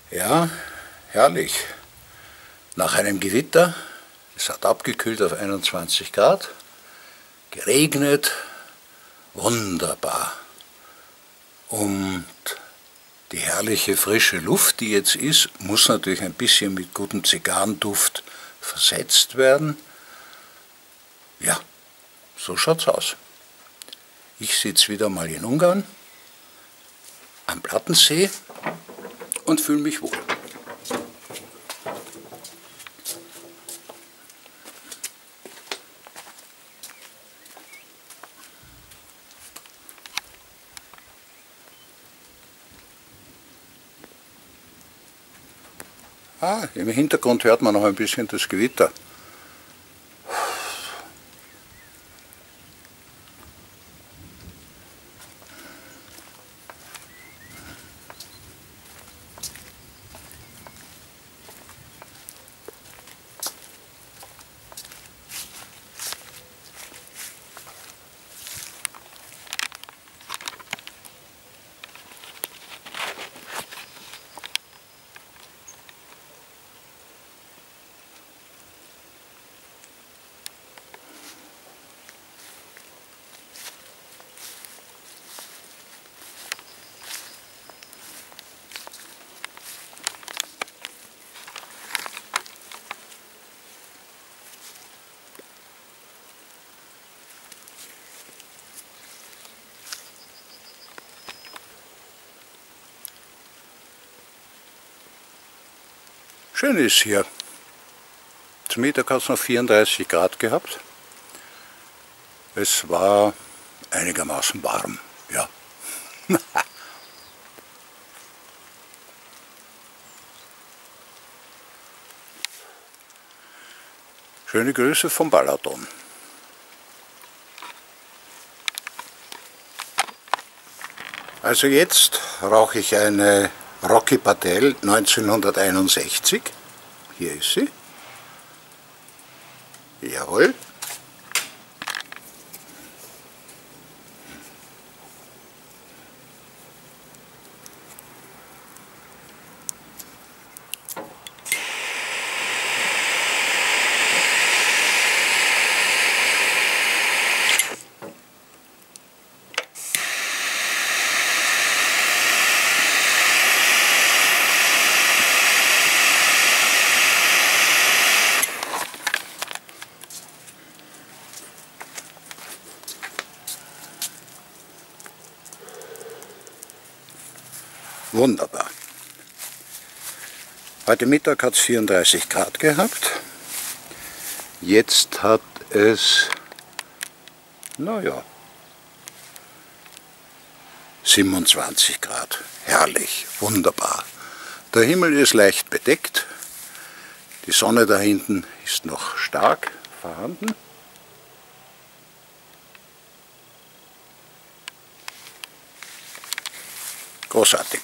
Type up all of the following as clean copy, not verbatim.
Ja, herrlich. Nach einem Gewitter, es hat abgekühlt auf 21 Grad, geregnet, wunderbar. Und die herrliche frische Luft, die jetzt ist, muss natürlich ein bisschen mit gutem Zigarrenduft versetzt werden. Ja, so schaut's aus. Ich sitze wieder mal in Ungarn am Plattensee und fühle mich wohl. Im Hintergrund hört man noch ein bisschen das Gewitter. Schön ist hier. Zum Mittag hat es noch 34 Grad gehabt. Es war einigermaßen warm, ja. Schöne Grüße vom Balaton. Also jetzt rauche ich eine Rocky Patel 1961. Hier ist sie. Jawohl. Wunderbar. Heute Mittag hat es 34 Grad gehabt. Jetzt hat es, naja, 27 Grad. Herrlich, wunderbar. Der Himmel ist leicht bedeckt. Die Sonne da hinten ist noch stark vorhanden. Großartig.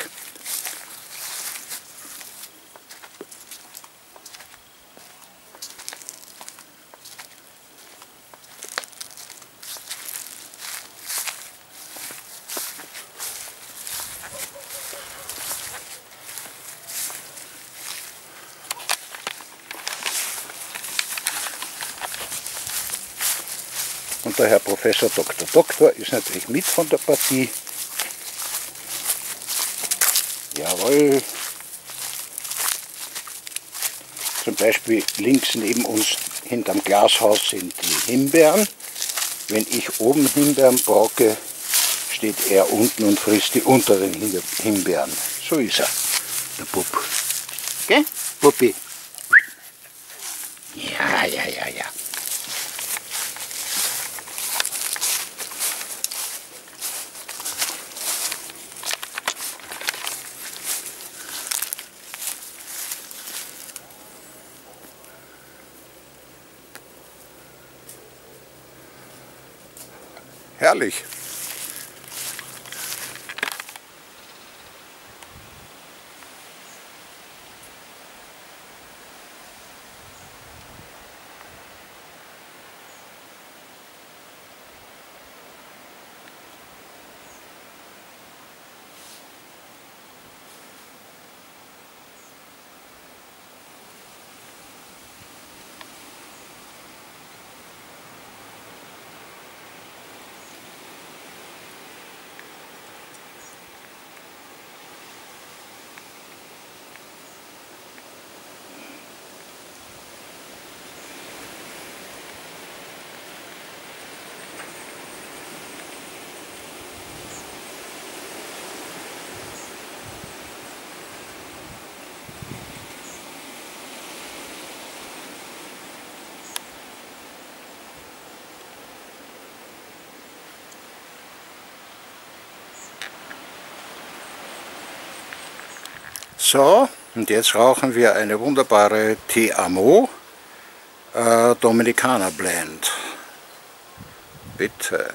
Und der Herr Professor Dr. Doktor ist natürlich mit von der Partie. Jawohl. Zum Beispiel links neben uns hinterm Glashaus sind die Himbeeren. Wenn ich oben Himbeeren brauche, steht er unten und frisst die unteren Himbeeren. So ist er, der Bub. Gell, Bubbi? Ja, ja, ja, ja. Herrlich. So, und jetzt rauchen wir eine wunderbare Te Amo Dominicana Blend. Bitte.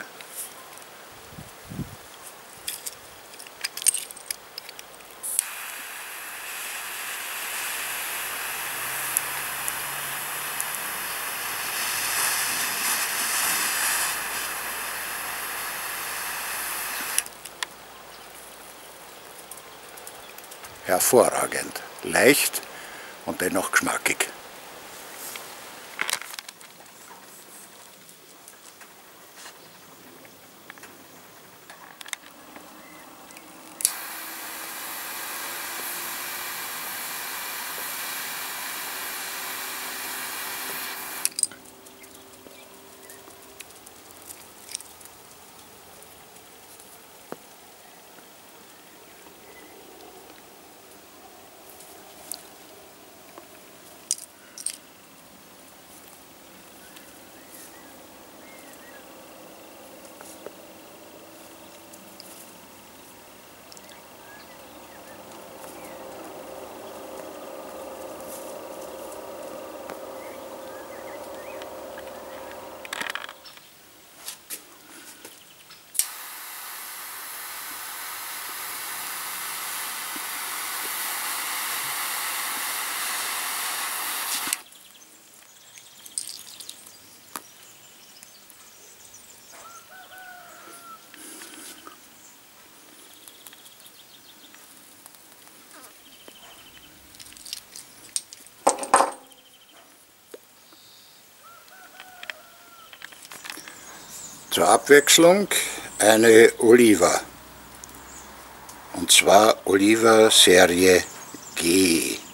Hervorragend, leicht und dennoch geschmackig. Zur Abwechslung eine Oliva, und zwar Oliva Serie G.